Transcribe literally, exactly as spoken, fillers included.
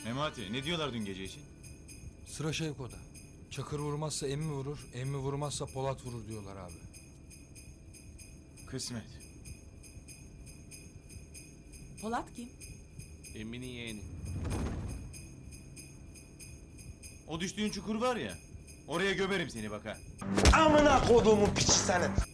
Memati ne diyorlar dün gece için? Sıra Şevko'da. Çakır vurmazsa emmi vurur, emmi vurmazsa Polat vurur diyorlar abi. Kısmet. Polat kim? Emminin yeğeni. O düştüğün çukur var ya, oraya gömerim seni bak ha. Amına koduğumun piçi senin.